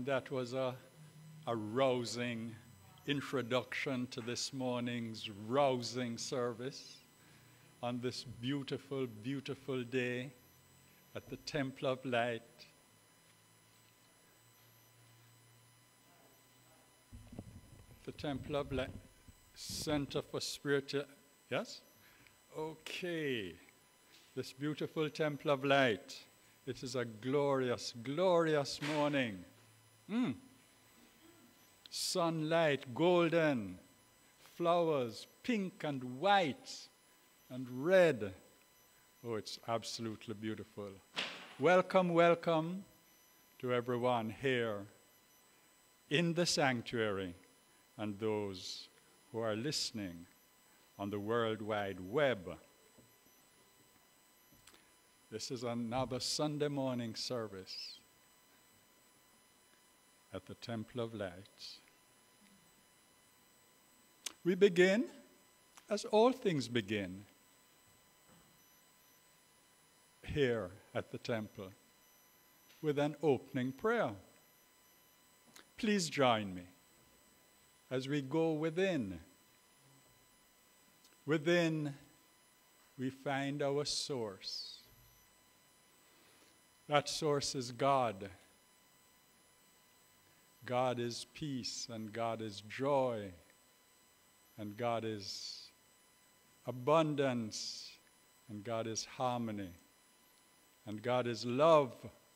And that was a rousing introduction to this morning's rousing service on this beautiful, beautiful day at the Temple of Light. The Temple of Light, Center for Spiritual, yes? Okay. This beautiful Temple of Light. It is a glorious, glorious morning. Sunlight, golden, flowers, pink and white and red. Oh, it's absolutely beautiful. Welcome, welcome to everyone here in the sanctuary and those who are listening on the World Wide Web. This is another Sunday morning service at the Temple of Light. We begin, as all things begin, here at the temple, with an opening prayer. Please join me as we go within. Within, we find our source. That source is God. God is peace, and God is joy, and God is abundance, and God is harmony, and God is love,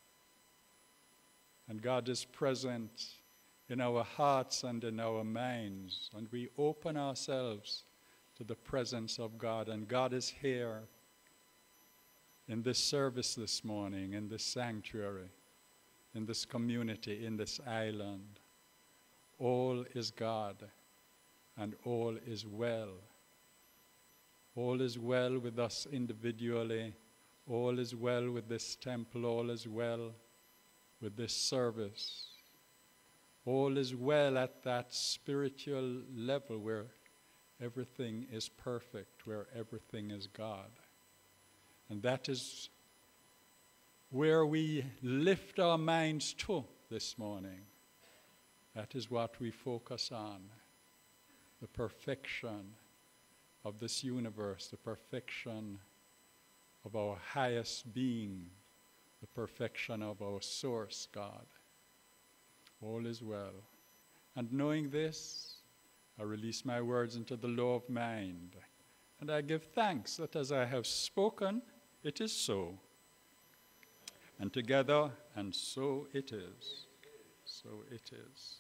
and God is present in our hearts and in our minds, and we open ourselves to the presence of God, and God is here in this service this morning, in this sanctuary, in this community, in this island. All is God, and all is well. All is well with us individually. All is well with this temple. All is well with this service. All is well at that spiritual level where everything is perfect, where everything is God. And that is where we lift our minds to this morning. That is what we focus on. The perfection of this universe, the perfection of our highest being, the perfection of our source, God. All is well. And knowing this, I release my words into the law of mind. And I give thanks that as I have spoken, it is so. And together, and so it is. So it is.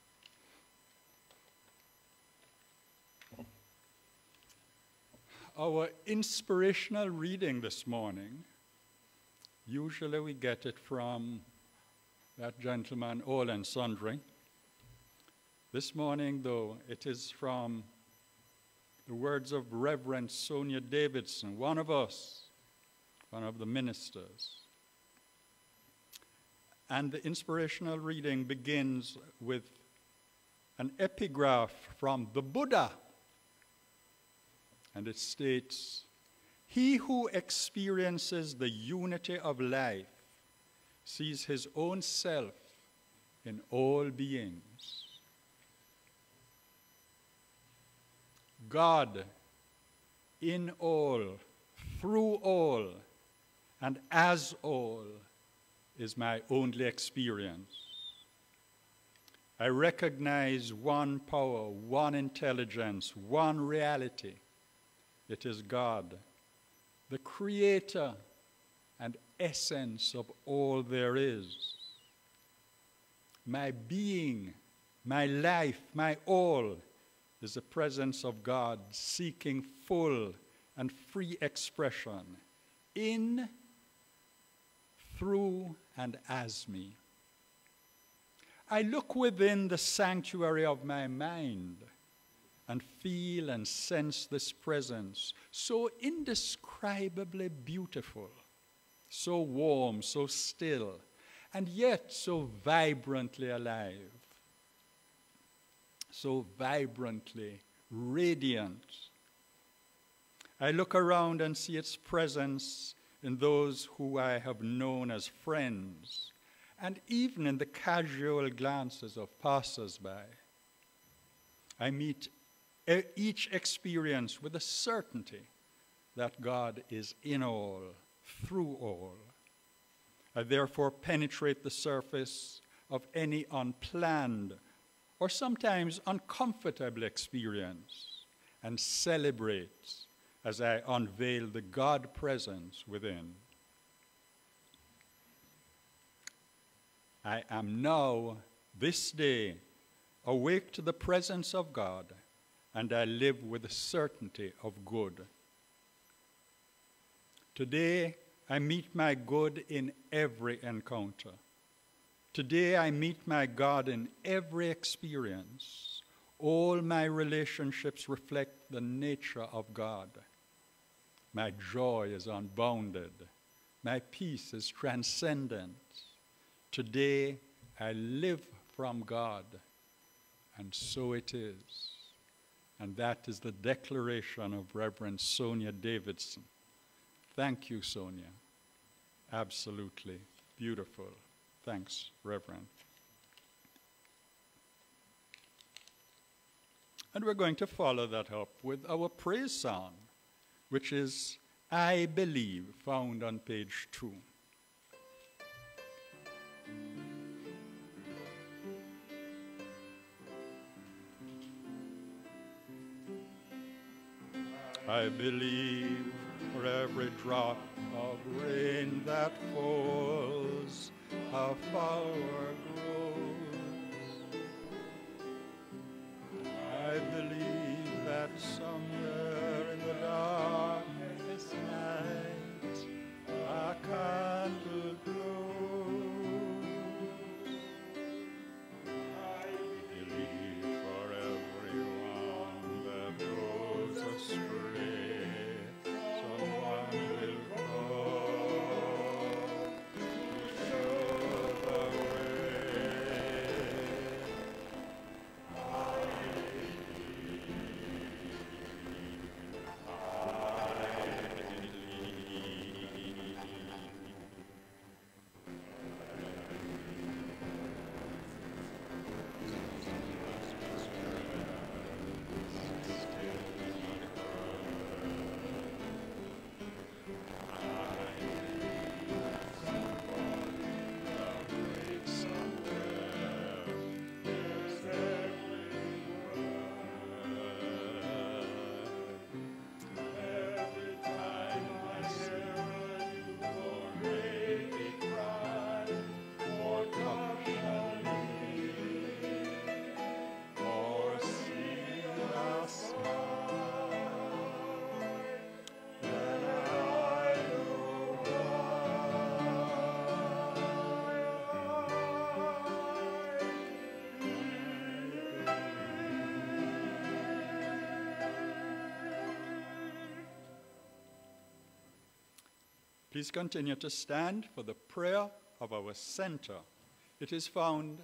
Our inspirational reading this morning, usually we get it from that gentleman, All and Sundry. This morning, though, it is from the words of Reverend Sonia Davidson, one of us, one of the ministers. And the inspirational reading begins with an epigraph from the Buddha. And it states, "He who experiences the unity of life sees his own self in all beings. God in all, through all, and as all is my only experience. I recognize one power, one intelligence, one reality. It is God, the creator and essence of all there is. My being, my life, my all is the presence of God seeking full and free expression in, through, and as me. I look within the sanctuary of my mind and feel and sense this presence so indescribably beautiful, so warm, so still, and yet so vibrantly alive, so vibrantly radiant. I look around and see its presence in those who I have known as friends, and even in the casual glances of passers-by. I meet each experience with the certainty that God is in all, through all. I therefore penetrate the surface of any unplanned or sometimes uncomfortable experience and celebrate as I unveil the God presence within. I am now, this day, awake to the presence of God, and I live with the certainty of good. Today, I meet my good in every encounter. Today, I meet my God in every experience. All my relationships reflect the nature of God. My joy is unbounded. My peace is transcendent. Today, I live from God, and so it is. And that is the declaration of Reverend Sonia Davidson. Thank you, Sonia. Absolutely beautiful. Thanks, Reverend. And we're going to follow that up with our praise song, which is I Believe, found on page 2. I believe for every drop of rain that falls, a flower grows. I believe that somewhere in the darkest night, a candle glows. I believe for everyone that goes astray, someone will come to show the way. Please continue to stand for the prayer of our center. It is found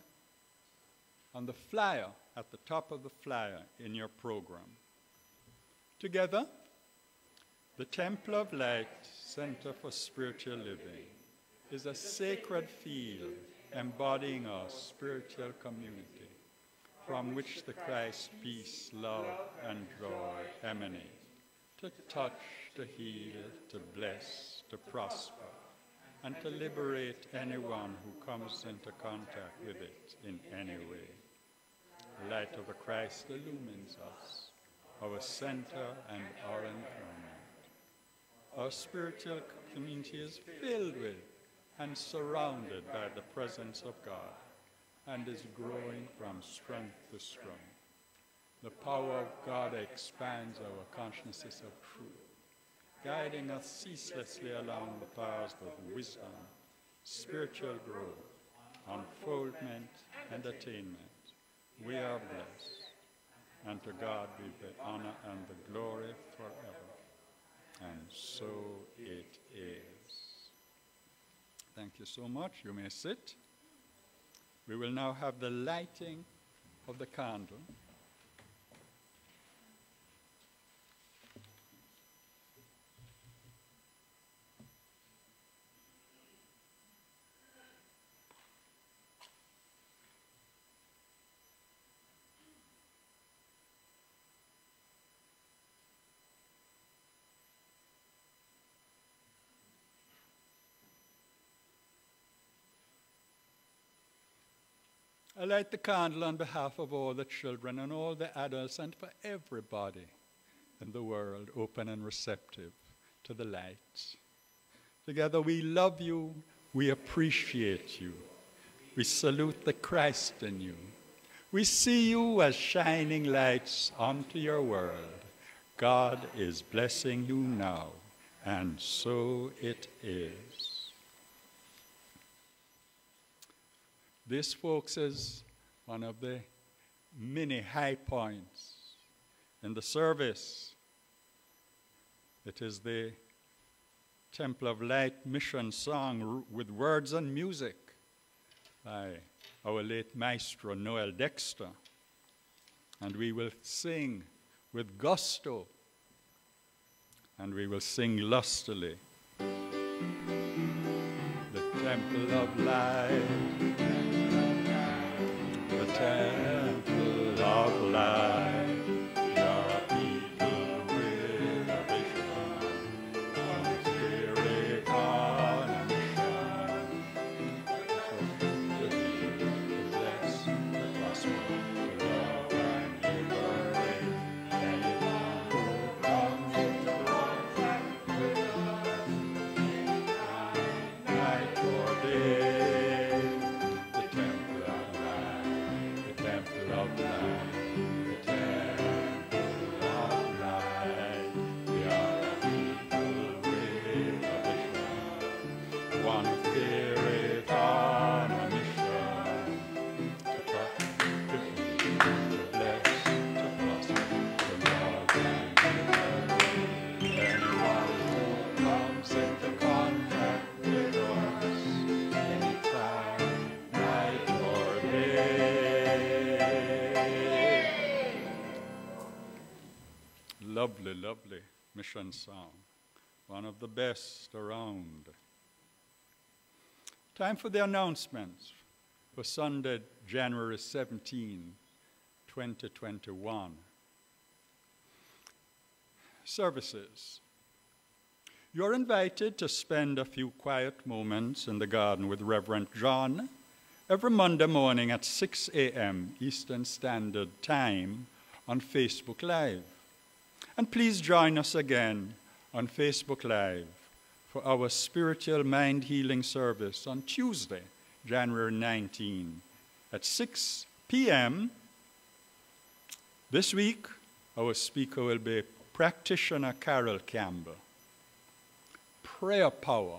on the flyer, at the top of the flyer in your program. Together, the Temple of Light Center for Spiritual Living is a sacred field embodying our spiritual community, from which the Christ peace, love, and joy emanate, to touch, to heal, to bless, to prosper, and to liberate anyone who comes into contact with it in any way. The light of the Christ illumines us, our center and our environment. Our spiritual community is filled with and surrounded by the presence of God and is growing from strength to strength. The power of God expands our consciousness of truth, guiding us ceaselessly along the paths of wisdom, spiritual growth, unfoldment, and attainment. We are blessed, and to God be the honor and the glory forever. And so it is. Thank you so much. You may sit. We will now have the lighting of the candle. I light the candle on behalf of all the children and all the adults and for everybody in the world open and receptive to the light. Together we love you, we appreciate you, we salute the Christ in you. We see you as shining lights onto your world. God is blessing you now, and so it is. This, folks, is one of the many high points in the service. It is the Temple of Light mission song with words and music by our late maestro Noel Dexter. And we will sing with gusto, and we will sing lustily. The Temple of Light, the Temple of Light. Lovely, lovely mission song. One of the best around. Time for the announcements for Sunday, January 17, 2021. Services. You're invited to spend a few quiet moments in the garden with Rev John every Monday morning at 6 a.m. Eastern Standard Time on Facebook Live. And please join us again on Facebook Live for our spiritual mind healing service on Tuesday, January 19 at 6 p.m. This week, our speaker will be practitioner Carol Campbell. Prayer Power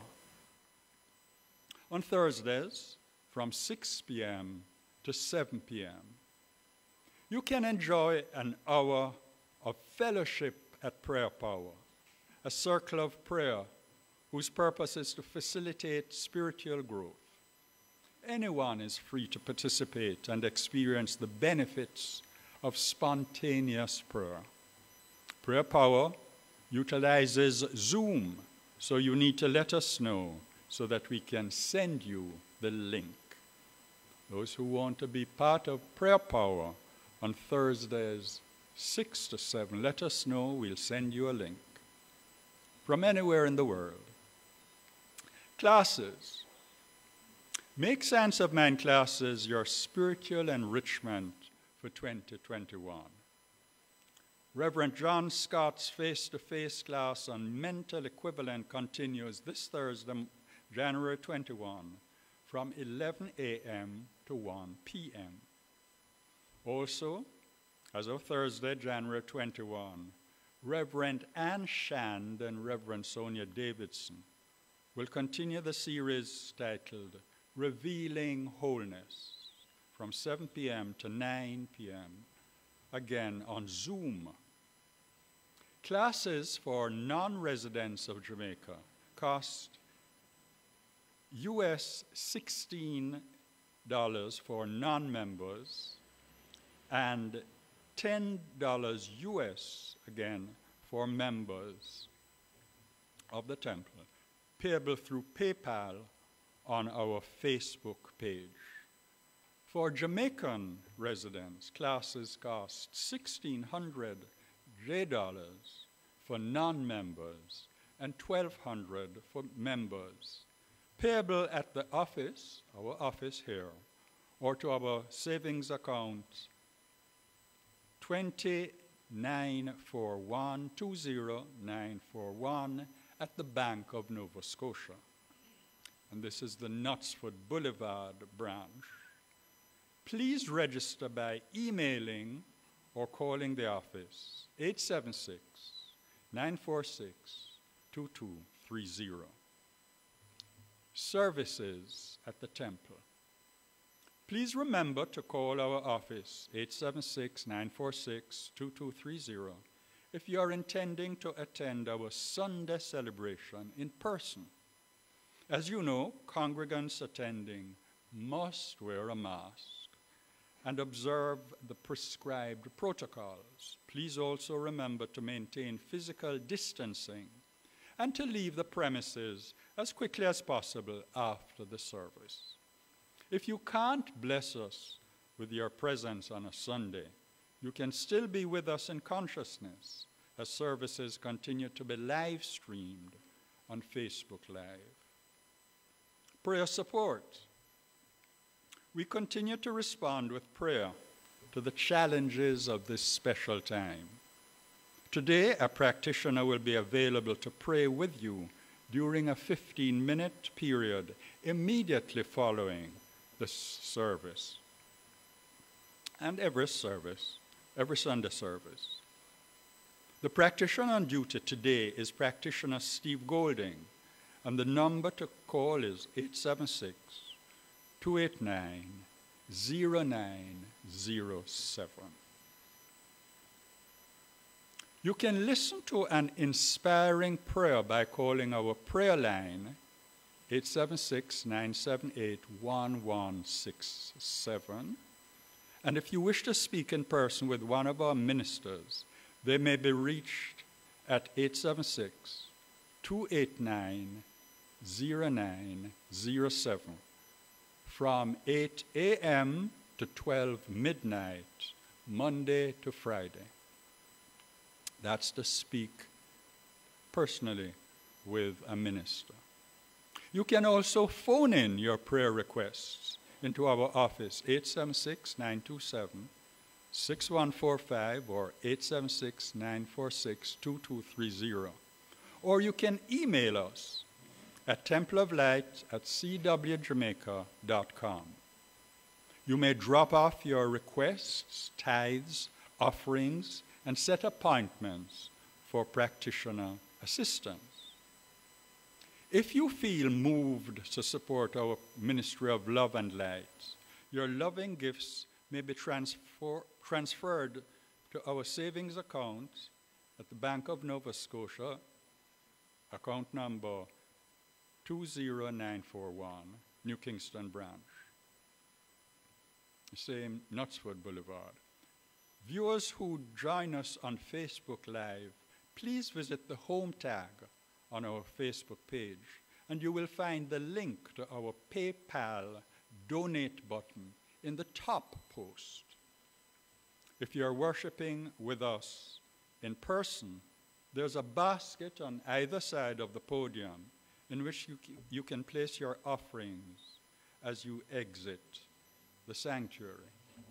on Thursdays from 6 p.m. to 7 p.m. You can enjoy an hour of fellowship at Prayer Power, a circle of prayer whose purpose is to facilitate spiritual growth. Anyone is free to participate and experience the benefits of spontaneous prayer. Prayer Power utilizes Zoom, so you need to let us know so that we can send you the link. Those who want to be part of Prayer Power on Thursdays 6 to 7, let us know, we'll send you a link from anywhere in the world. Classes. Make Sense of Mind classes your spiritual enrichment for 2021. Rev John Scott's face-to-face class on mental equivalent continues this Thursday, January 21, from 11 a.m. to 1 p.m. Also, as of Thursday, January 21, Reverend Ann Shand and Reverend Sonia Davidson will continue the series titled Revealing Wholeness from 7 p.m. to 9 p.m., again on Zoom. Classes for non-residents of Jamaica cost US $16 for non-members and $10 US, again, for members of the temple, payable through PayPal on our Facebook page. For Jamaican residents, classes cost $1,600 for non-members and $1,200 for members, payable at the office, our office here, or to our savings account 20941 at the Bank of Nova Scotia. And this is the Knutsford Boulevard branch. Please register by emailing or calling the office 876-946-2230. Services at the temple. Please remember to call our office 876-946-2230 if you are intending to attend our Sunday celebration in person. As you know, congregants attending must wear a mask and observe the prescribed protocols. Please also remember to maintain physical distancing and to leave the premises as quickly as possible after the service. If you can't bless us with your presence on a Sunday, you can still be with us in consciousness as services continue to be live streamed on Facebook Live. Prayer support. We continue to respond with prayer to the challenges of this special time. Today, a practitioner will be available to pray with you during a 15-minute period immediately following the service and every Sunday service. The practitioner on duty today is practitioner Steve Golding, and the number to call is 876-289-0907. You can listen to an inspiring prayer by calling our prayer line 876-978-1167. And if you wish to speak in person with one of our ministers, they may be reached at 876-289-0907 from 8 a.m. to 12 midnight, Monday to Friday. That's to speak personally with a minister. You can also phone in your prayer requests into our office, 876-927-6145 or 876-946-2230. Or you can email us at templeoflight@cwjamaica.com. You may drop off your requests, tithes, offerings, and set appointments for practitioner assistance. If you feel moved to support our ministry of love and light, your loving gifts may be transferred to our savings account at the Bank of Nova Scotia, account number 20941, New Kingston branch, same Knutsford Boulevard. Viewers who join us on Facebook Live, please visit the home tag on our Facebook page, and you will find the link to our PayPal donate button in the top post. If you are worshiping with us in person, there's a basket on either side of the podium in which you can place your offerings as you exit the sanctuary.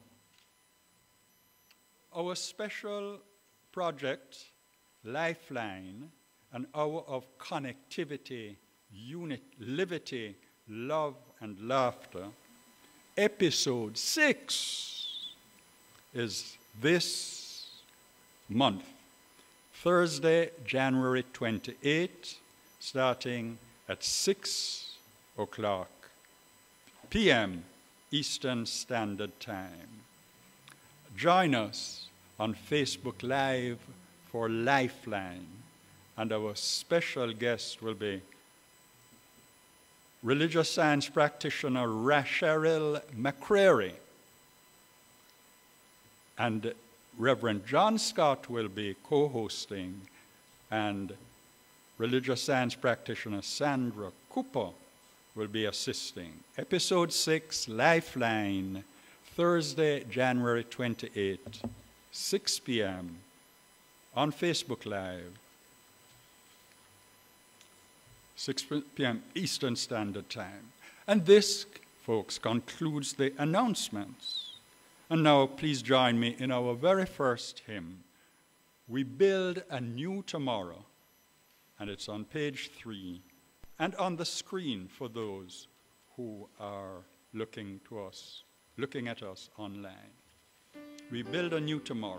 Our special project, Lifeline, an hour of connectivity, liberty, love, and laughter. Episode 6 is this month, Thursday, January 28, starting at 6 o'clock p.m. Eastern Standard Time. Join us on Facebook Live for Lifeline, and our special guest will be religious science practitioner Cheryl McCrary, and Rev John Scott will be co-hosting, and religious science practitioner Sandra Cooper will be assisting. Episode 6, Lifeline, Thursday, January 28, 6 p.m. on Facebook Live, 6 p.m. Eastern Standard Time. And this folks, concludes the announcements. And now please join me in our very first hymn, We Build a New Tomorrow, and it's on page 3 and on the screen for those who are looking at us online. We build a new tomorrow.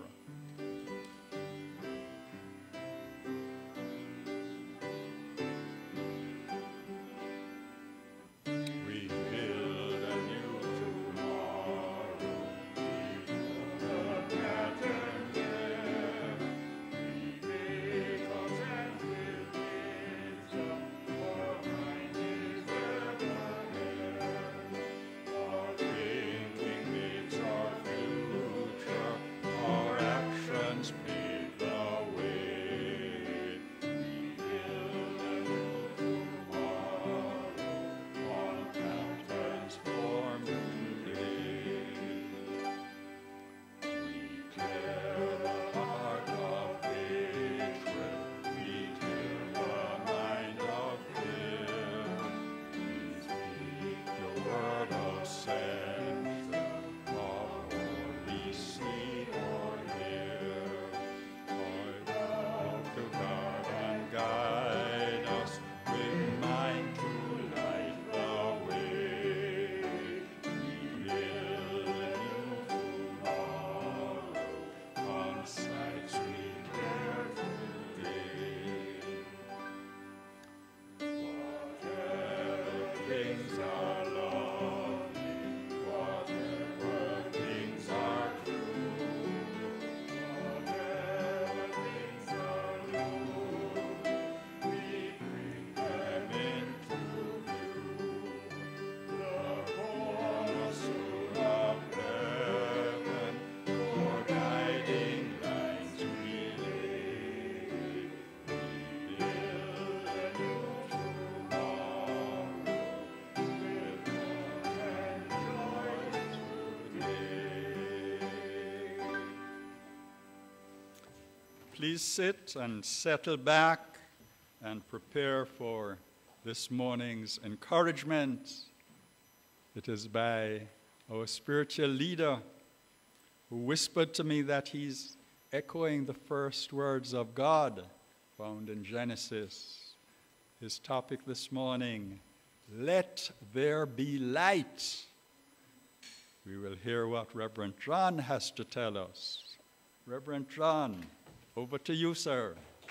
Please sit and settle back and prepare for this morning's encouragement. It is by our spiritual leader who whispered to me that he's echoing the first words of God found in Genesis. His topic this morning, let there be light. We will hear what Reverend John has to tell us. Reverend John, over to you, sir.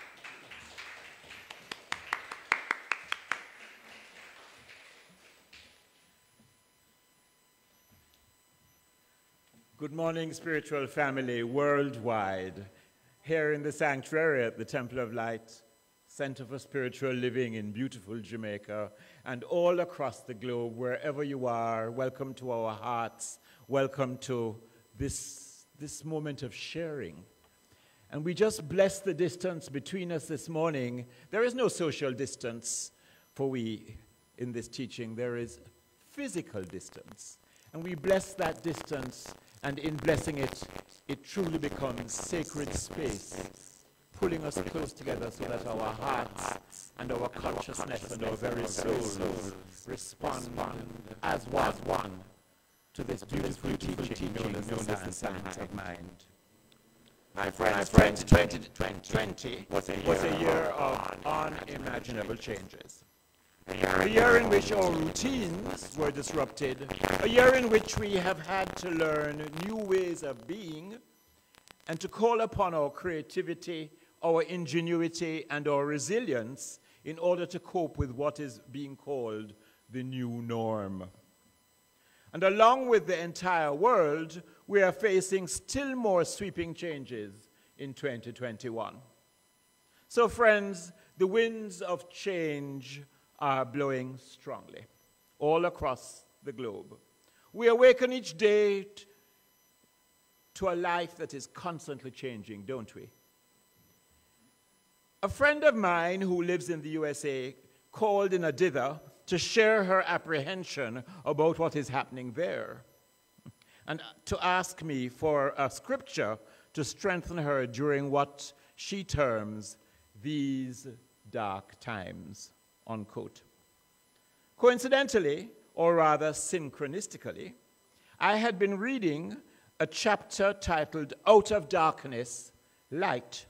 Good morning, spiritual family worldwide. Here in the sanctuary at the Temple of Light, Center for Spiritual Living in beautiful Jamaica, and all across the globe, wherever you are, welcome to our hearts. Welcome to this moment of sharing. And we just bless the distance between us this morning. There is no social distance for we in this teaching. There is physical distance. And we bless that distance, and in blessing it, it truly becomes sacred space, pulling us close together so that our hearts and our consciousness and our very souls respond as one to this beautiful teaching known as the Science of Mind. My friends, 2020 was a year of unimaginable changes. A year in which our routines were disrupted. A year in which we have had to learn new ways of being and to call upon our creativity, our ingenuity, and our resilience in order to cope with what is being called the new norm. And along with the entire world, we are facing still more sweeping changes in 2021. So friends, the winds of change are blowing strongly all across the globe. We awaken each day to a life that is constantly changing, don't we? A friend of mine who lives in the USA called in a dither to share her apprehension about what is happening there, and to ask me for a scripture to strengthen her during what she terms these dark times, unquote. Coincidentally, or rather synchronistically, I had been reading a chapter titled Out of Darkness, Light,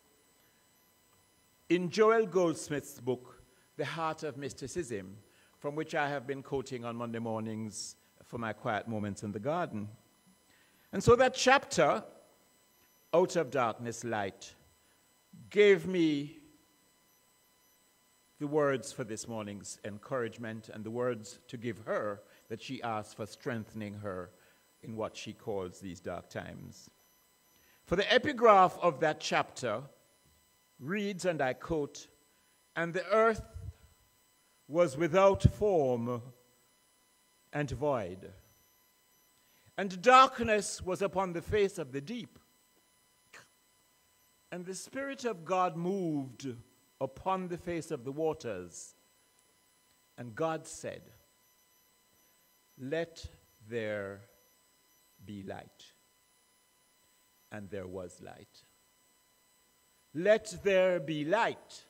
in Joel Goldsmith's book, The Heart of Mysticism, from which I have been quoting on Monday mornings for my quiet moments in the garden. And so that chapter, Out of Darkness, Light, gave me the words for this morning's encouragement and the words to give her that she asked for strengthening her in what she calls these dark times. For the epigraph of that chapter reads, and I quote, "And the earth was without form and void, and darkness was upon the face of the deep. And the Spirit of God moved upon the face of the waters. And God said, let there be light. And there was light. Let there be light.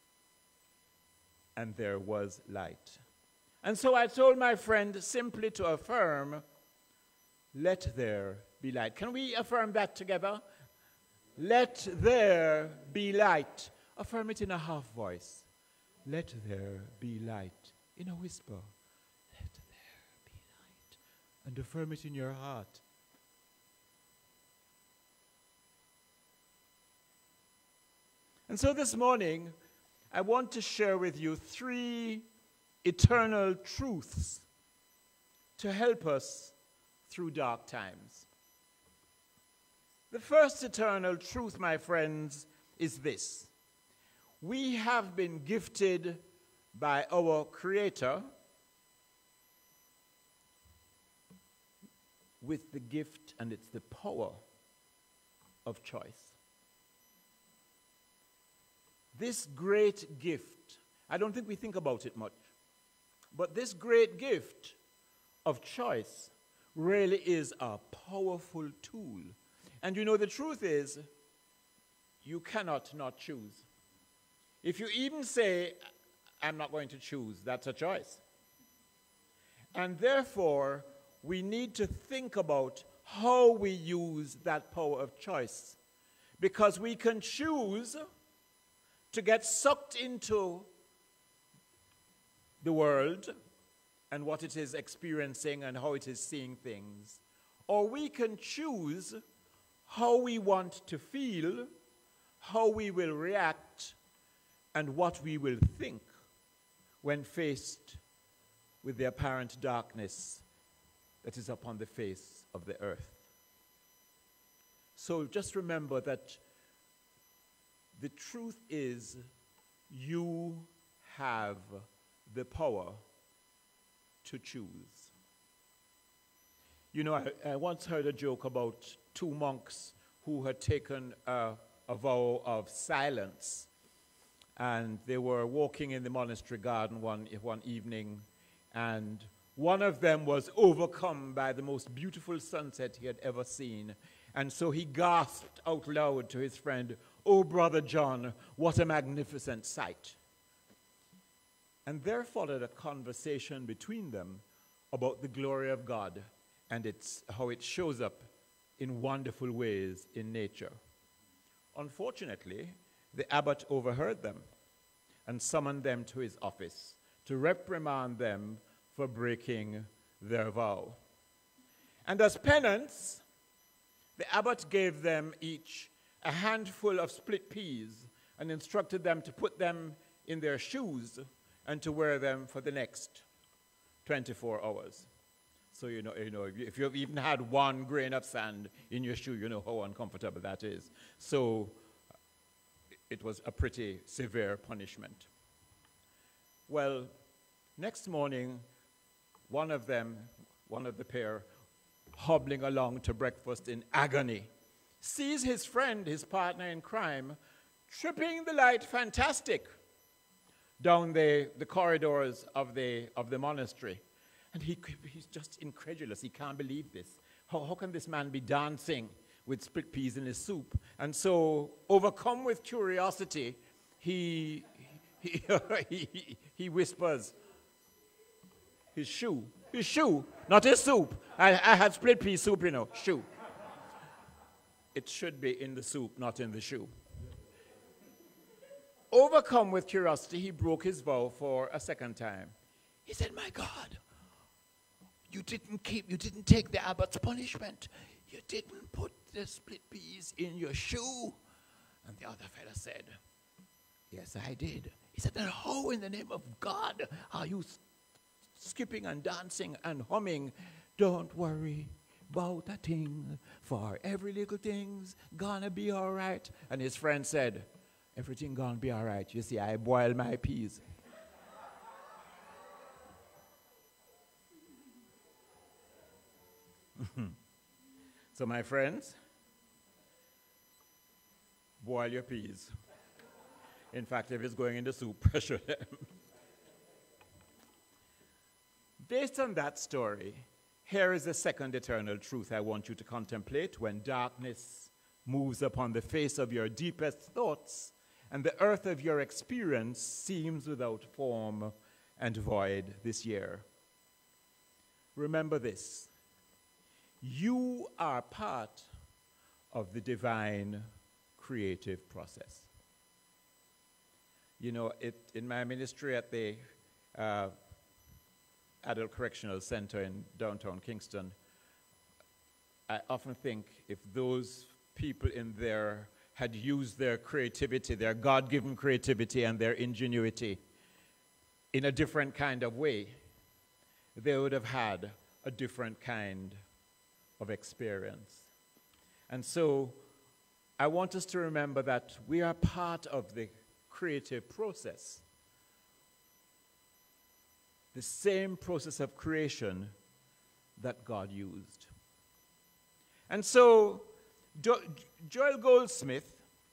And there was light." And so I told my friend simply to affirm, let there be light. Can we affirm that together? Let there be light. Affirm it in a half voice. Let there be light. In a whisper. Let there be light. And affirm it in your heart. And so this morning, I want to share with you 3 eternal truths to help us through dark times. The first eternal truth, my friends, is this. We have been gifted by our Creator with the gift, and it's the power of choice. This great gift, I don't think we think about it much, but this great gift of choice really is a powerful tool. And you know, the truth is, you cannot not choose. If you even say, I'm not going to choose, that's a choice. And therefore, we need to think about how we use that power of choice. Because we can choose to get sucked into the world and what it is experiencing and how it is seeing things. Or we can choose how we want to feel, how we will react, and what we will think when faced with the apparent darkness that is upon the face of the earth. So just remember that the truth is you have the power to choose. You know, I once heard a joke about 2 monks who had taken a vow of silence. And they were walking in the monastery garden one evening, and one of them was overcome by the most beautiful sunset he had ever seen. And so he gasped out loud to his friend, "Oh, Brother John, what a magnificent sight." And there followed a conversation between them about the glory of God and how it shows up in wonderful ways in nature. Unfortunately, the abbot overheard them and summoned them to his office to reprimand them for breaking their vow. And as penance, the abbot gave them each a handful of split peas and instructed them to put them in their shoes and to wear them for the next 24 hours. So, you know, if you've even had 1 grain of sand in your shoe, you know how uncomfortable that is. So it was a pretty severe punishment. Well, next morning, one of the pair, hobbling along to breakfast in agony, sees his friend, his partner in crime, tripping the light fantastic down the corridors of the monastery. And he's just incredulous. He can't believe this. How can this man be dancing with split peas in his soup? And so, overcome with curiosity, he whispers, His shoe. His shoe, not his soup. I had split pea soup, you know, shoe. It should be in the soup, not in the shoe. Overcome with curiosity, he broke his vow for a second time. He said, my God, you didn't take the abbot's punishment. You didn't put the split peas in your shoe. And the other fella said, yes, I did. He said, then how in the name of God are you skipping and dancing and humming? Don't worry about a thing, for every little thing's gonna be all right. And his friend said, everything gonna be all right. You see, I boil my peas. So my friends, boil your peas. In fact, if it's going in the soup, pressure them. Based on that story, here is the second eternal truth I want you to contemplate. When darkness moves upon the face of your deepest thoughts, and the earth of your experience seems without form and void this year. Remember this. You are part of the divine creative process. You know, in my ministry at the Adult Correctional Center in downtown Kingston, I often think if those people in there had used their creativity, their God-given creativity and their ingenuity in a different kind of way, they would have had a different kind of experience. And so I want us to remember that we are part of the creative process. The same process of creation that God used. And so Joel Goldsmith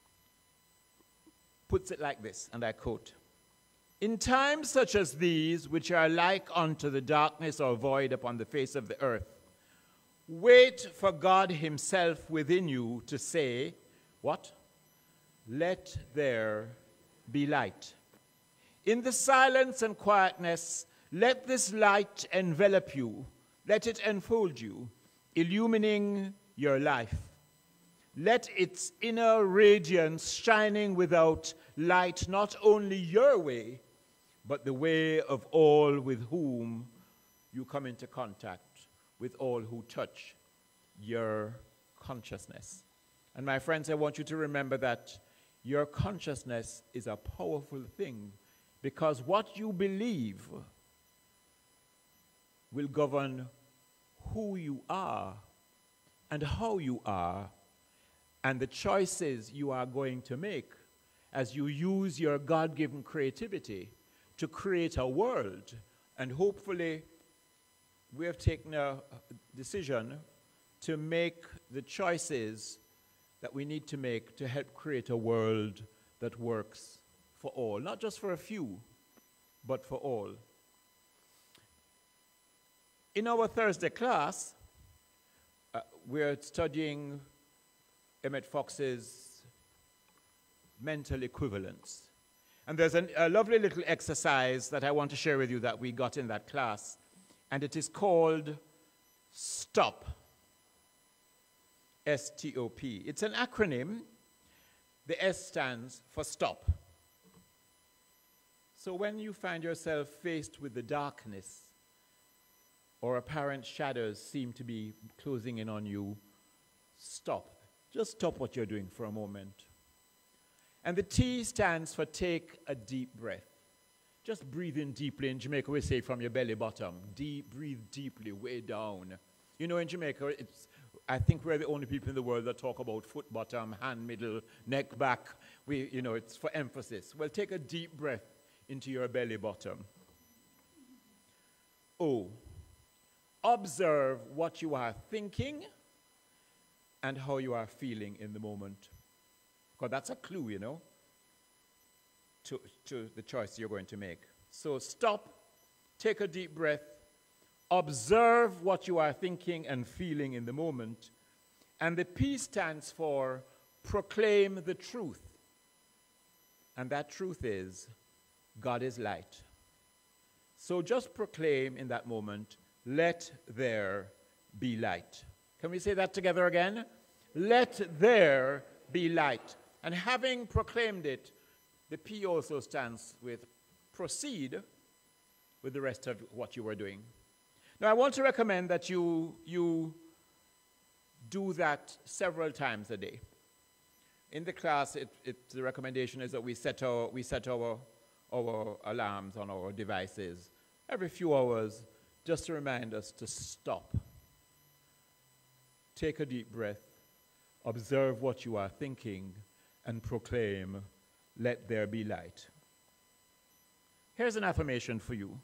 puts it like this, and I quote, in times such as these, which are like unto the darkness or void upon the face of the earth, wait for God himself within you to say, what? Let there be light. In the silence and quietness, let this light envelop you. Let it enfold you, illumining your life. Let its inner radiance shining without light not only your way, but the way of all with whom you come into contact, with all who touch your consciousness. And my friends, I want you to remember that your consciousness is a powerful thing, because what you believe will govern who you are and how you are, and the choices you are going to make as you use your God-given creativity to create a world. And hopefully we have taken a decision to make the choices that we need to make to help create a world that works for all, not just for a few, but for all. In our Thursday class, we're studying Emmett Fox's mental equivalence. And there's a lovely little exercise that I want to share with you that we got in that class, and it is called STOP. S-T-O-P. It's an acronym. The S stands for stop. So when you find yourself faced with the darkness or apparent shadows seem to be closing in on you, stop. Just stop what you're doing for a moment. And the T stands for take a deep breath. Just breathe in deeply. In Jamaica, we say from your belly bottom. Breathe deeply, way down. You know, in Jamaica, I think we're the only people in the world that talk about foot bottom, hand middle, neck back. It's for emphasis. Well, take a deep breath into your belly bottom. O, observe what you are thinking and how you are feeling in the moment. Because that's a clue, to the choice you're going to make. So stop, take a deep breath, observe what you are thinking and feeling in the moment. And the P stands for proclaim the truth. And that truth is, God is light. So just proclaim in that moment, let there be light. Can we say that together again? Let there be light. And having proclaimed it, the P also stands with proceed with the rest of what you were doing. Now, I want to recommend that you do that several times a day. In the class, the recommendation is that we set our alarms on our devices every few hours just to remind us to stop. Take a deep breath, observe what you are thinking, and proclaim, let there be light. Here's an affirmation for you.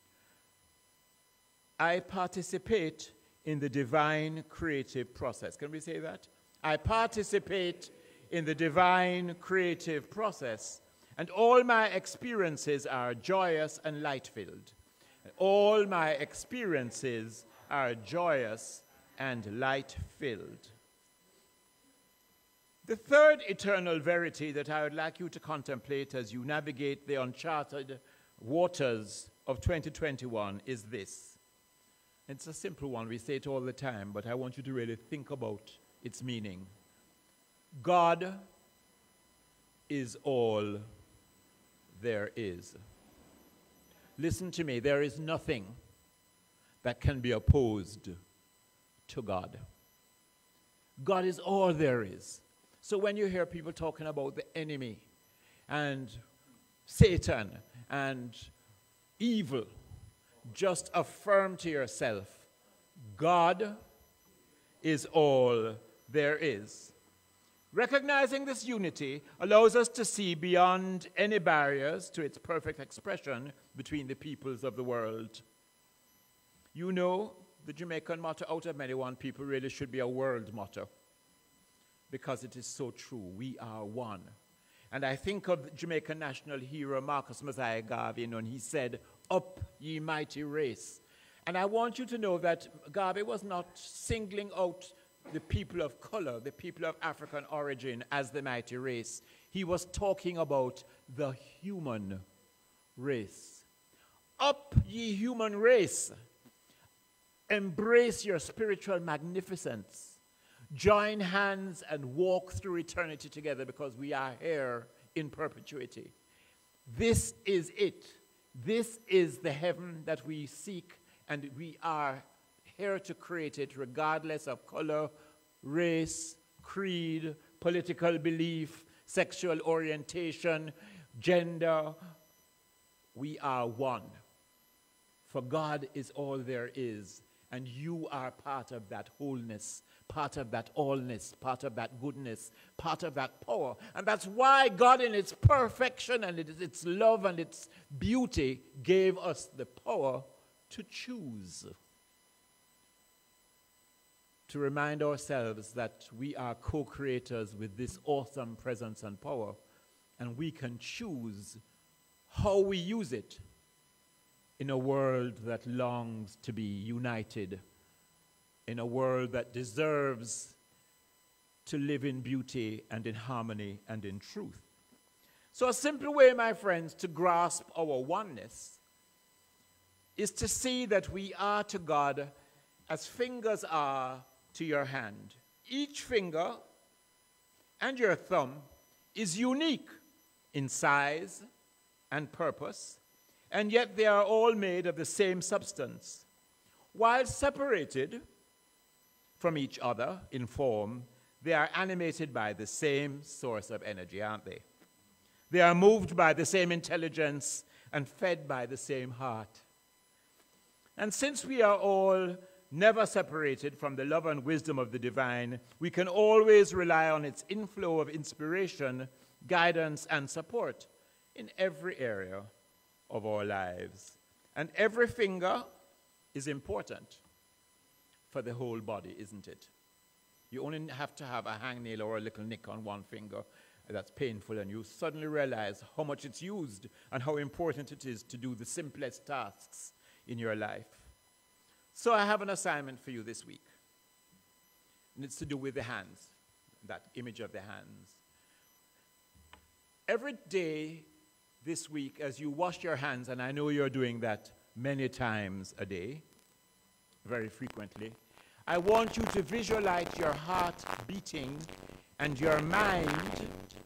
I participate in the divine creative process. Can we say that? I participate in the divine creative process, and all my experiences are joyous and light-filled. All my experiences are joyous and light-filled. The third eternal verity that I would like you to contemplate as you navigate the uncharted waters of 2021 is this. It's a simple one. We say it all the time, but I want you to really think about its meaning. God is all there is. Listen to me. There is nothing that can be opposed to God. God is all there is. So when you hear people talking about the enemy and Satan and evil, just affirm to yourself, God is all there is. Recognizing this unity allows us to see beyond any barriers to its perfect expression between the peoples of the world. You know, the Jamaican motto, out of many one people, really should be a world motto, because it is so true. We are one. And I think of the Jamaican national hero Marcus Mosiah Garvey, and he said, "Up, ye mighty race." And I want you to know that Garvey was not singling out the people of color, the people of African origin, as the mighty race. He was talking about the human race. Up, ye human race. Embrace your spiritual magnificence. Join hands and walk through eternity together, because we are here in perpetuity. This is it. This is the heaven that we seek, and we are here to create it regardless of color, race, creed, political belief, sexual orientation, gender. We are one. For God is all there is, and you are part of that wholeness, part of that allness, part of that goodness, part of that power. And that's why God, in its perfection and its love and its beauty, gave us the power to choose. To remind ourselves that we are co-creators with this awesome presence and power, and we can choose how we use it in a world that longs to be united, in a world that deserves to live in beauty and in harmony and in truth. So a simple way, my friends, to grasp our oneness is to see that we are to God as fingers are to your hand. Each finger and your thumb is unique in size and purpose, and yet they are all made of the same substance. While separated from each other in form, they are animated by the same source of energy, aren't they? They are moved by the same intelligence and fed by the same heart. And since we are all never separated from the love and wisdom of the divine, we can always rely on its inflow of inspiration, guidance, and support in every area of our lives. And every finger is important for the whole body, isn't it? You only have to have a hangnail or a little nick on one finger that's painful, and you suddenly realize how much it's used and how important it is to do the simplest tasks in your life. So I have an assignment for you this week. And it's to do with the hands, that image of the hands. Every day this week, as you wash your hands, and I know you're doing that many times a day, very frequently. I want you to visualize your heart beating and your mind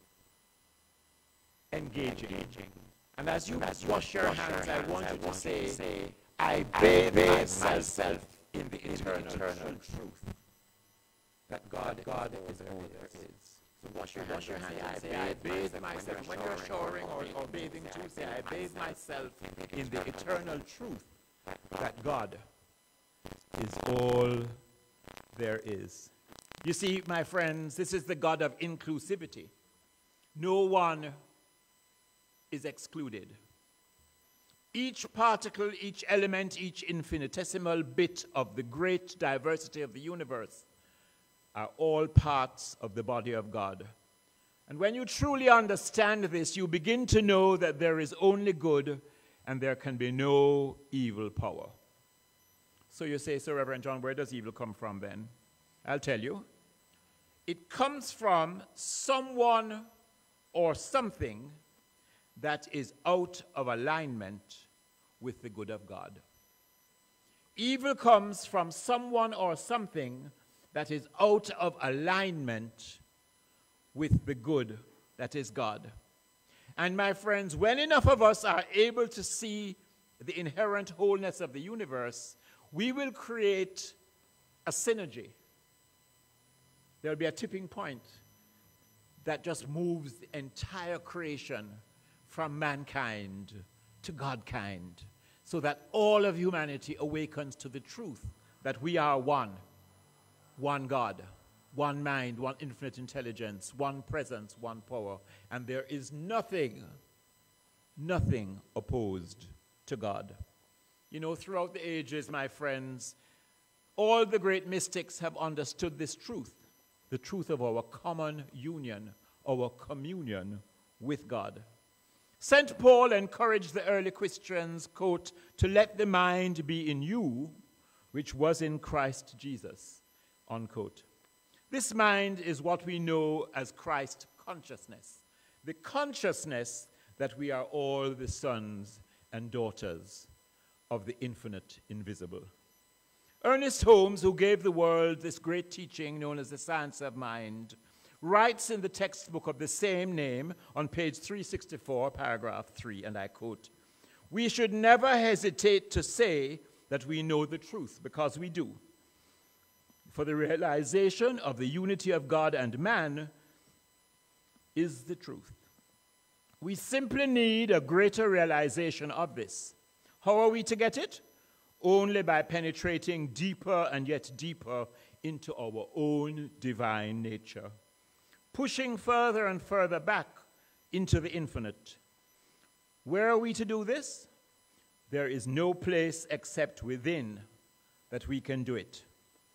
engaging. And as you wash your hands, I want you to say, I bathe myself in the eternal truth that God is all there is. So wash your hands and say, I bathe myself. When you're showering or bathing too, say, I bathe myself in the eternal truth that God is all there is. You see, my friends, this is the God of inclusivity. No one is excluded. Each particle, each element, each infinitesimal bit of the great diversity of the universe are all parts of the body of God. And when you truly understand this, you begin to know that there is only good and there can be no evil power. So you say, so Reverend John, where does evil come from then? I'll tell you. It comes from someone or something that is out of alignment with the good of God. Evil comes from someone or something that is out of alignment with the good that is God. And my friends, when enough of us are able to see the inherent wholeness of the universe, we will create a synergy. There will be a tipping point that just moves the entire creation from mankind to Godkind, so that all of humanity awakens to the truth that we are one God, one mind, one infinite intelligence, one presence, one power, and there is nothing opposed to God. You know, throughout the ages, my friends, all the great mystics have understood this truth, the truth of our common union, our communion with God. St. Paul encouraged the early Christians, quote, to let the mind be in you, which was in Christ Jesus, unquote. This mind is what we know as Christ consciousness, the consciousness that we are all the sons and daughters of the infinite invisible. Ernest Holmes, who gave the world this great teaching known as the science of mind, writes in the textbook of the same name on page 364, paragraph 3, and I quote, "We should never hesitate to say that we know the truth, because we do. For the realization of the unity of God and man is the truth. We simply need a greater realization of this. How are we to get it? Only by penetrating deeper and yet deeper into our own divine nature, pushing further and further back into the infinite. Where are we to do this? There is no place except within that we can do it.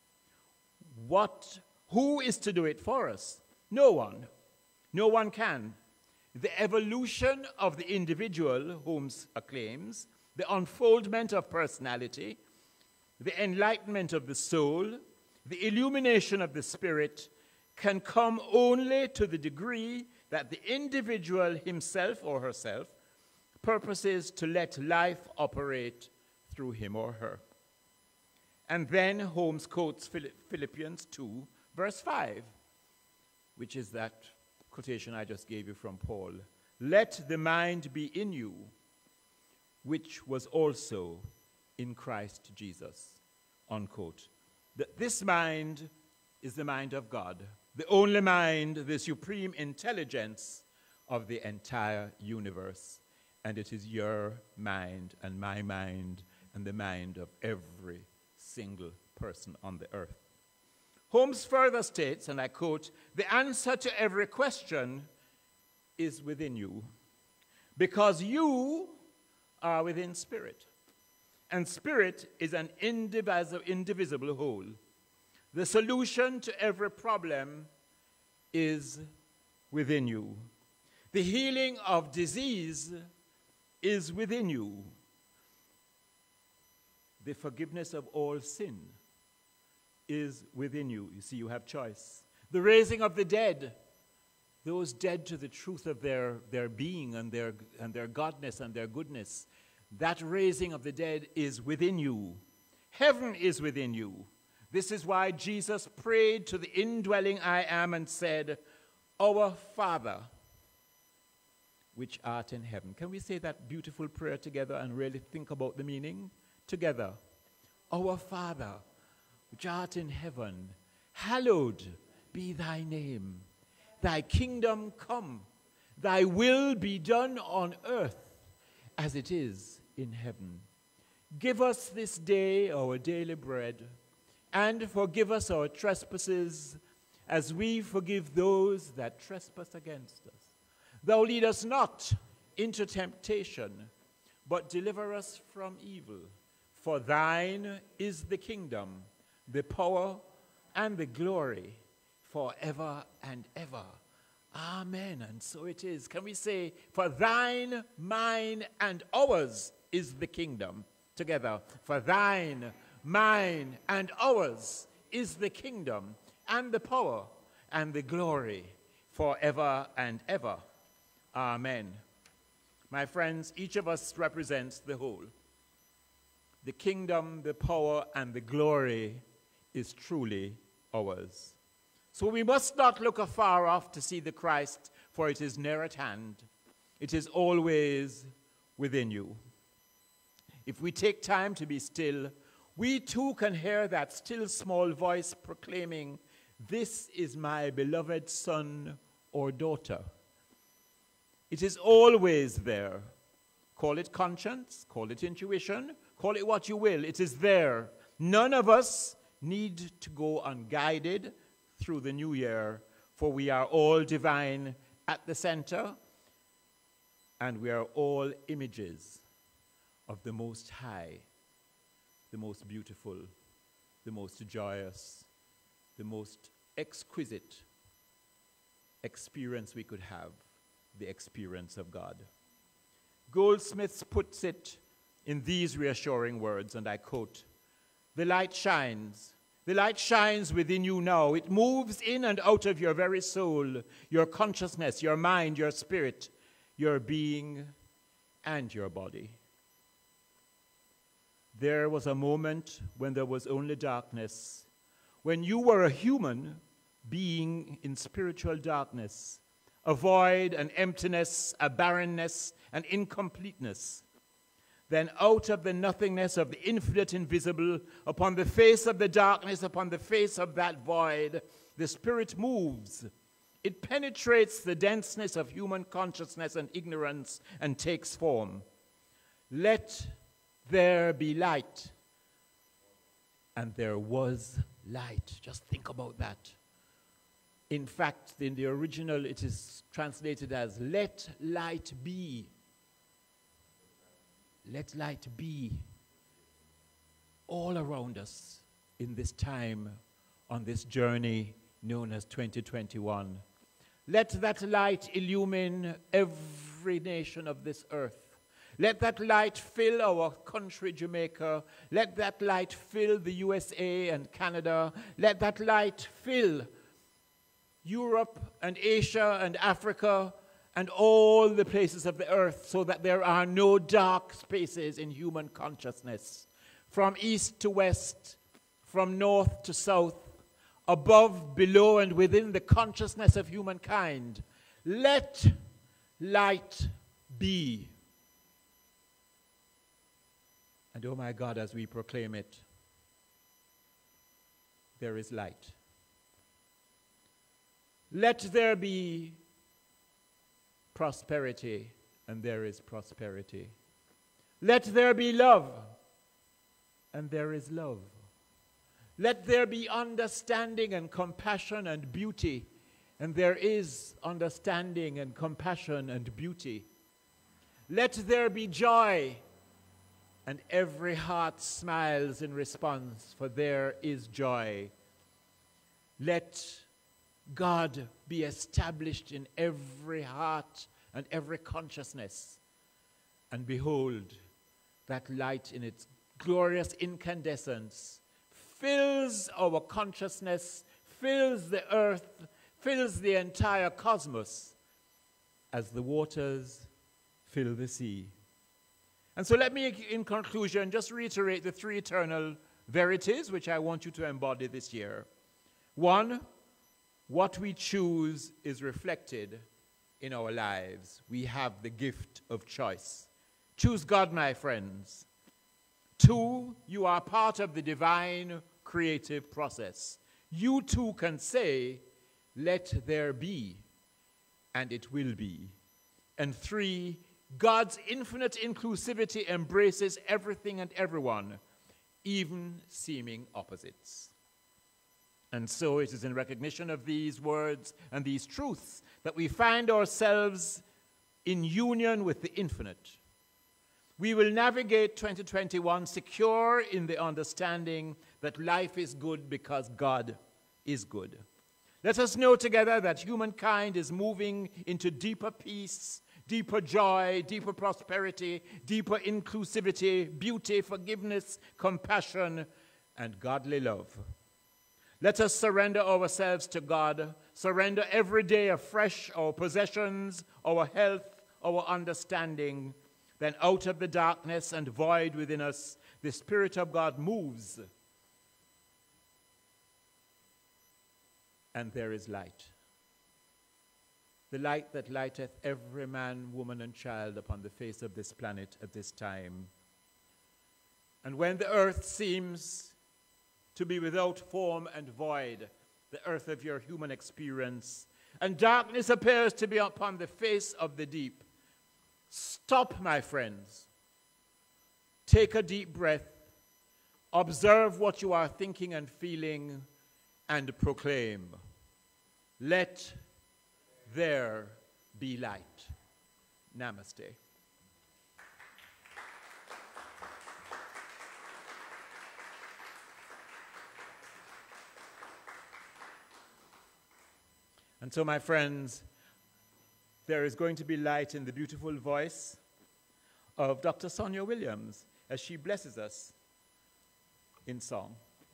Who is to do it for us? No one. No one can. The evolution of the individual, Holmes acclaims, the unfoldment of personality, the enlightenment of the soul, the illumination of the spirit can come only to the degree that the individual himself or herself purposes to let life operate through him or her. And then Holmes quotes Philippians 2, verse 5, which is that quotation I just gave you from Paul. Let the mind be in you, which was also in Christ Jesus, unquote. This mind is the mind of God, the only mind, the supreme intelligence of the entire universe. And it is your mind and my mind and the mind of every single person on the earth. Holmes further states, and I quote, the answer to every question is within you, because you are within spirit, and spirit is an indivisible whole. The solution to every problem is within you. The healing of disease is within you. The forgiveness of all sin is within you. You see, you have choice. The raising of the dead, those dead to the truth of their being and their godness and their goodness, That raising of the dead is within you. Heaven is within you. This is why Jesus prayed to the indwelling I am and said, Our Father, which art in heaven. Can we say that beautiful prayer together and really think about the meaning? Together. Our Father, which art in heaven, hallowed be thy name. Thy kingdom come. Thy will be done on earth as it is in heaven. Give us this day our daily bread, and forgive us our trespasses as we forgive those that trespass against us. Thou lead us not into temptation, but deliver us from evil. For thine is the kingdom, the power, and the glory forever and ever. Amen. And so it is. Can we say, for thine, mine, and ours is the kingdom? Together. For thine, mine, and ours is the kingdom, and the power, and the glory forever and ever. Amen. My friends, each of us represents the whole. The kingdom, the power, and the glory is truly ours. So we must not look afar off to see the Christ, for it is near at hand. It is always within you. If we take time to be still, we too can hear that still small voice proclaiming, "This is my beloved son or daughter." It is always there. Call it conscience, call it intuition, call it what you will. It is there. None of us need to go unguided through the new year, for we are all divine at the center, and we are all images of the Most High, the most beautiful, the most joyous, the most exquisite experience we could have, the experience of God. Goldsmith puts it in these reassuring words, and I quote, "The light shines. The light shines within you now. It moves in and out of your very soul, your consciousness, your mind, your spirit, your being, and your body." There was a moment when there was only darkness, when you were a human being in spiritual darkness, a void, an emptiness, a barrenness, an incompleteness. Then out of the nothingness of the infinite invisible, upon the face of the darkness, upon the face of that void, the Spirit moves. It penetrates the denseness of human consciousness and ignorance and takes form. Let there be light. And there was light. Just think about that. In fact, in the original, it is translated as, "Let light be." Let light be all around us in this time, on this journey known as 2021. Let that light illumine every nation of this earth. Let that light fill our country, Jamaica. Let that light fill the USA and Canada. Let that light fill Europe and Asia and Africa and all the places of the earth, so that there are no dark spaces in human consciousness. From east to west, from north to south, above, below, and within the consciousness of humankind, let light be. And oh my God, as we proclaim it, there is light. Let there be prosperity, and there is prosperity. Let there be love, and there is love. Let there be understanding and compassion and beauty, and there is understanding and compassion and beauty. Let there be joy, and every heart smiles in response, for there is joy. Let God be established in every heart and every consciousness. And behold, that light in its glorious incandescence fills our consciousness, fills the earth, fills the entire cosmos, as the waters fill the sea. And so let me, in conclusion, just reiterate the three eternal verities which I want you to embody this year. One, what we choose is reflected in our lives. We have the gift of choice. Choose God, my friends. Two, you are part of the divine creative process. You too can say, let there be, and it will be. And three, God's infinite inclusivity embraces everything and everyone, even seeming opposites. And so it is in recognition of these words and these truths that we find ourselves in union with the infinite. We will navigate 2021 secure in the understanding that life is good because God is good. Let us know together that humankind is moving into deeper peace, deeper joy, deeper prosperity, deeper inclusivity, beauty, forgiveness, compassion, and godly love. Let us surrender ourselves to God, surrender every day afresh our possessions, our health, our understanding. Then out of the darkness and void within us, the Spirit of God moves, and there is light. The light that lighteth every man, woman, and child upon the face of this planet at this time. And when the earth seems to be without form and void, the earth of your human experience, and darkness appears to be upon the face of the deep, stop, my friends. Take a deep breath. Observe what you are thinking and feeling, and proclaim, let there be light. Namaste. And so, my friends, there is going to be light in the beautiful voice of Dr. Sonia Williams as she blesses us in song.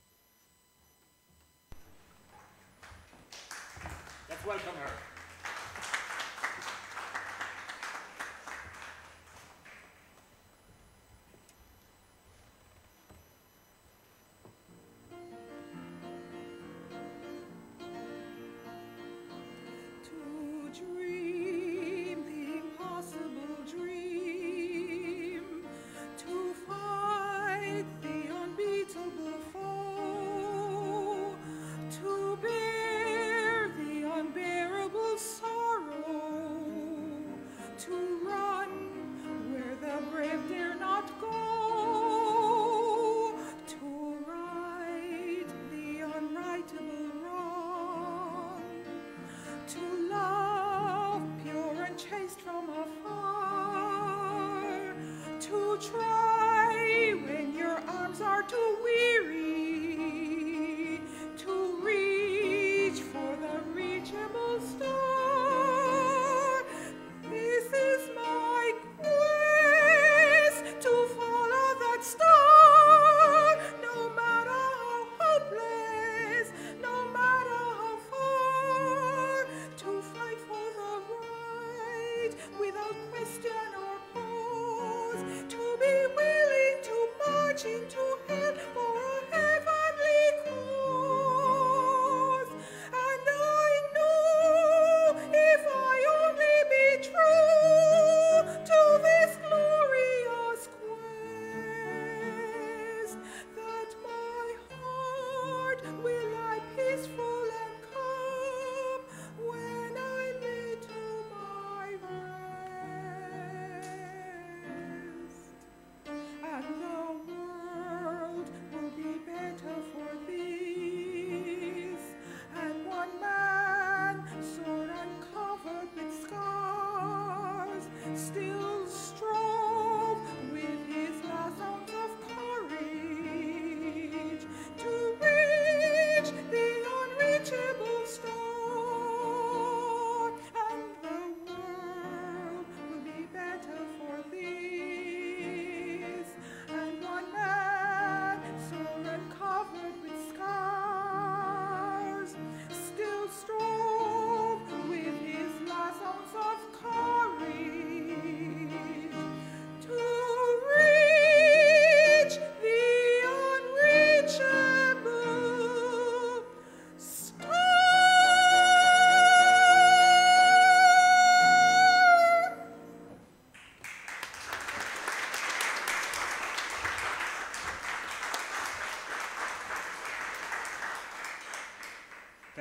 Let's welcome her.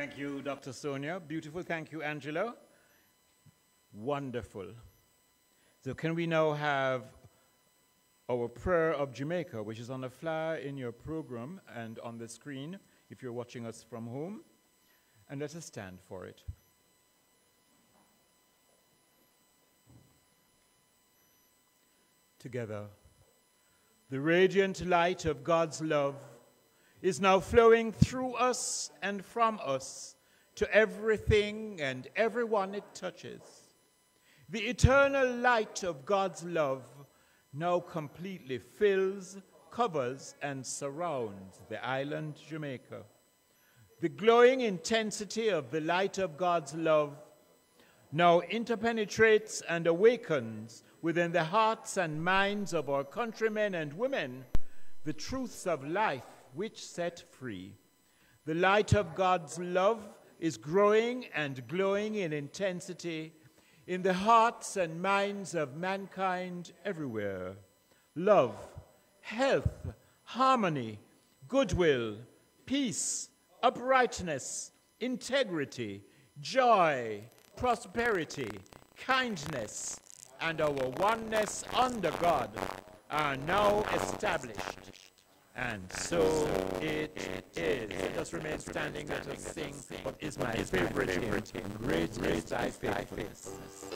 Thank you, Dr. Sonia. Beautiful. Thank you, Angela. Wonderful. So can we now have our prayer of Jamaica, which is on the flyer in your program and on the screen if you're watching us from home. And let us stand for it. Together, the radiant light of God's love is now flowing through us and from us to everything and everyone it touches. The eternal light of God's love now completely fills, covers, and surrounds the island Jamaica. The glowing intensity of the light of God's love now interpenetrates and awakens within the hearts and minds of our countrymen and women the truths of life which set free. The light of God's love is growing and glowing in intensity in the hearts and minds of mankind everywhere. Love, health, harmony, goodwill, peace, uprightness, integrity, joy, prosperity, kindness, and our oneness under God are now established. And so it is. Let us remain standing. Let us sing what is my favorite hymn. Great is thy faithfulness.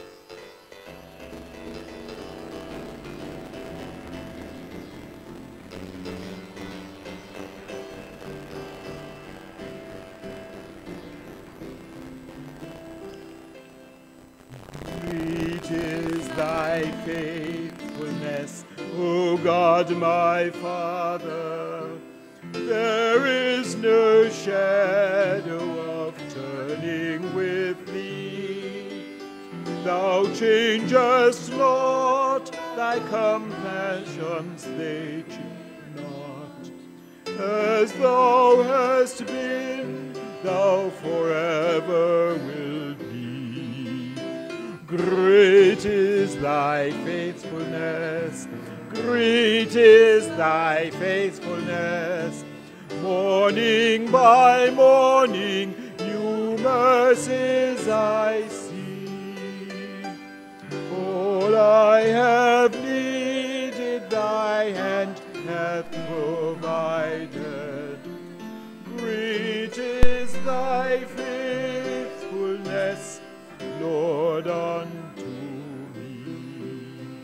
Great is thy faithfulness, O God my Father. There is no shadow of turning with thee. Thou changest not, thy compassions they change not. As thou hast been, thou forever wilt be. Great is thy faithfulness, great is thy faithfulness. Morning by morning, new mercies I see. All I have needed, thy hand hath provided. Great is thy faithfulness, Lord, unto me.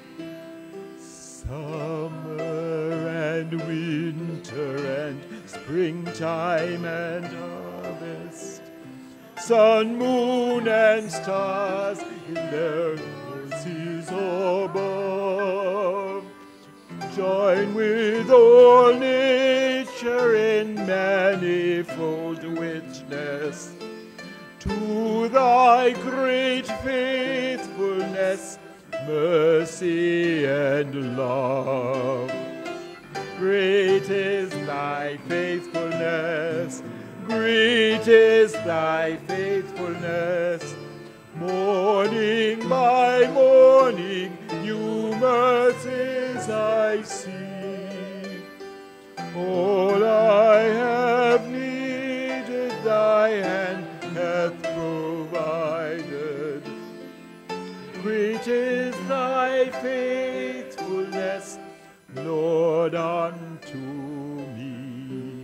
Summer and winter and springtime and harvest, sun, moon, and stars in their courses above, join with all nature in manifold witness to thy great faithfulness, mercy, and love. Great is thy faithfulness, great is thy faithfulness. Morning by morning, new mercies I see. All I have needed, thy hand hath provided. Great is thy faithfulness, Lord, unto me.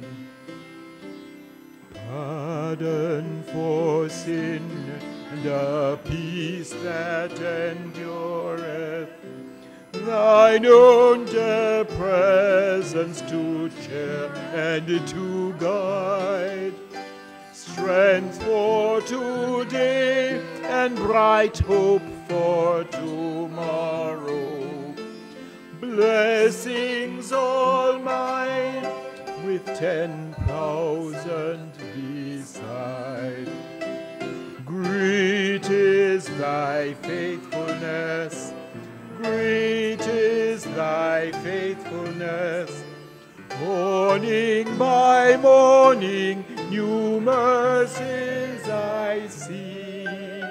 Pardon for sin and a peace that endureth, thine own dear presence to cheer and to guide, strength for today and bright hope for tomorrow. Blessings all mine with 10,000 beside. Great is thy faithfulness, great is thy faithfulness. Morning by morning, new mercies I see.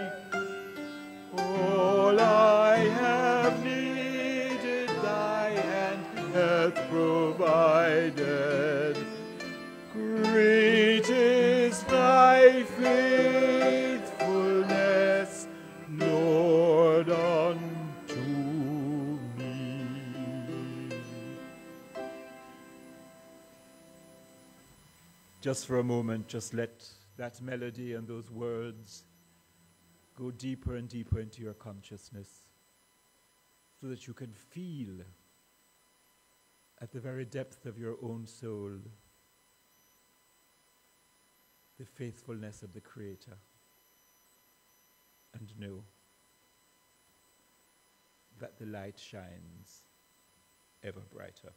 All I have needed, thy hand hath provided. Great is thy faithfulness, Just for a moment, just let that melody and those words go deeper and deeper into your consciousness so that you can feel at the very depth of your own soul the faithfulness of the Creator, and know that the light shines ever brighter.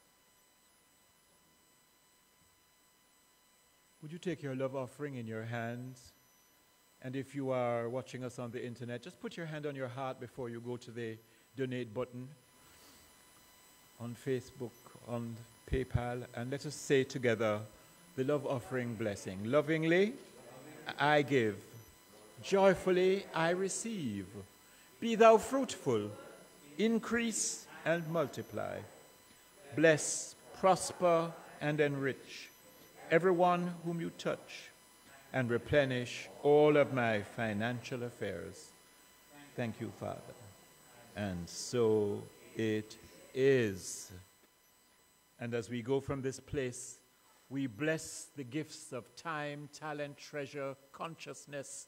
Would you take your love offering in your hands? And if you are watching us on the internet, just put your hand on your heart before you go to the donate button on Facebook, on PayPal, and let us say together the love offering blessing. Lovingly, I give. Joyfully, I receive. Be thou fruitful, increase and multiply. Bless, prosper, and enrich everyone whom you touch, and replenish all of my financial affairs. Thank you, Father. And so it is. And as we go from this place, we bless the gifts of time, talent, treasure, consciousness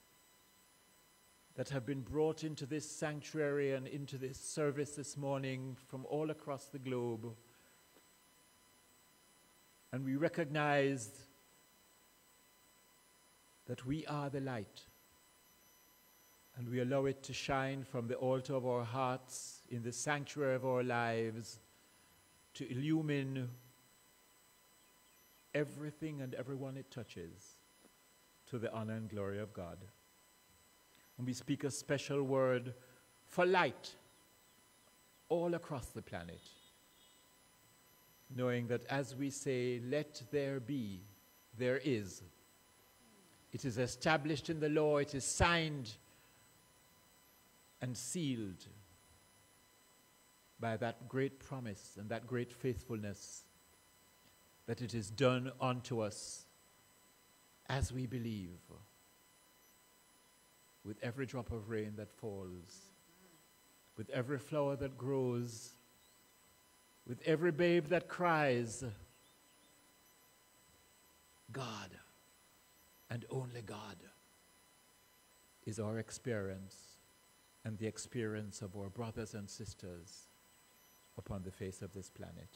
that have been brought into this sanctuary and into this service this morning from all across the globe. And we recognize that we are the light, and we allow it to shine from the altar of our hearts in the sanctuary of our lives to illumine everything and everyone it touches to the honor and glory of God. And we speak a special word for light all across the planet, knowing that as we say, let there be, there is. It is established in the law, it is signed and sealed by that great promise and that great faithfulness that it is done unto us as we believe, with every drop of rain that falls, with every flower that grows, with every babe that cries. God, and only God, is our experience and the experience of our brothers and sisters upon the face of this planet.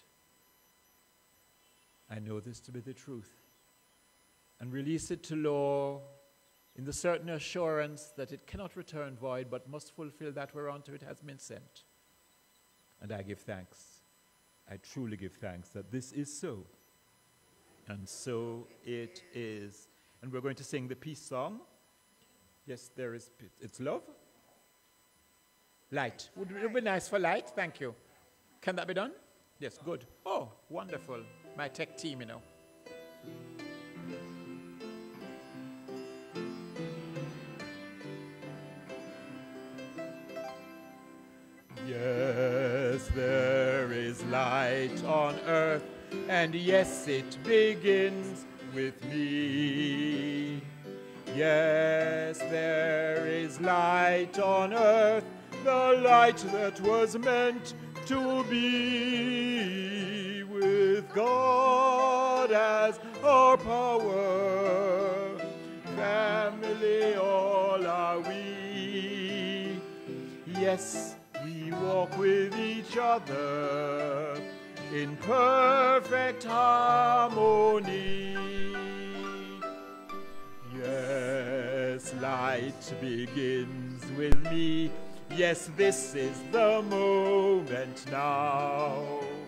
I know this to be the truth, and release it to law in the certain assurance that it cannot return void, but must fulfill that whereunto it has been sent. And I give thanks. I truly give thanks that this is so, and so it is. And we're going to sing the peace song. Yes, there is, it's love. Light. Would it be nice for light? Thank you. Can that be done? Yes, good. Oh, wonderful. My tech team, you know. Yes, there is light on earth, and yes, it begins with me. Yes, there is light on earth, the light that was meant to be, with God as our power. Family all are we. Yes, we walk with each other in perfect harmony. Yes, light begins with me. Yes, this is the moment now.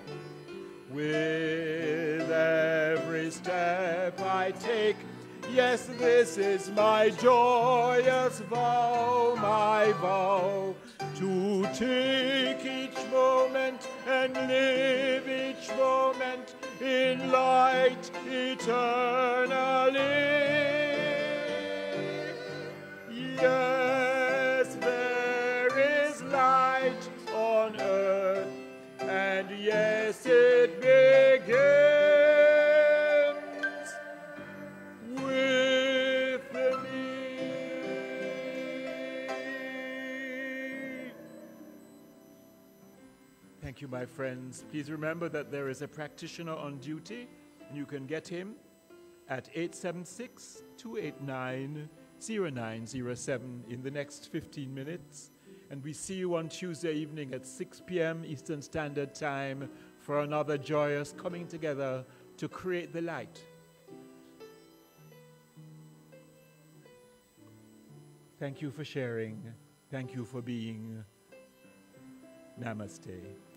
With every step I take, yes, this is my joyous vow, my vow, to take each moment and live each moment in light eternally. Yes, there is light on earth, and yes, it begins with me. Thank you, my friends. Please remember that there is a practitioner on duty, and you can get him at 876-289-0907 in the next 15 minutes. And we see you on Tuesday evening at 6 p.m. Eastern Standard Time for another joyous coming together to create the light. Thank you for sharing. Thank you for being. Namaste.